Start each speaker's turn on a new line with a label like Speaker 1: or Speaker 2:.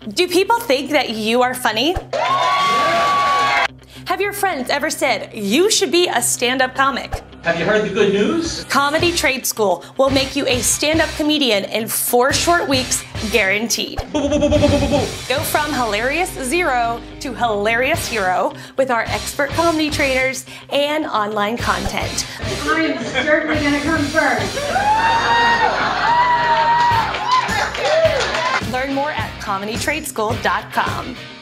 Speaker 1: Do people think that you are funny? Have your friends ever said, you should be a stand-up comic?
Speaker 2: Have you heard the good news?
Speaker 1: Comedy Trade School will make you a stand-up comedian in 4 short weeks, guaranteed. Go from hilarious zero to hilarious hero with our expert comedy trainers and online content.
Speaker 3: I'm certainly gonna come first.
Speaker 1: Learn more at comedytradeschool.com.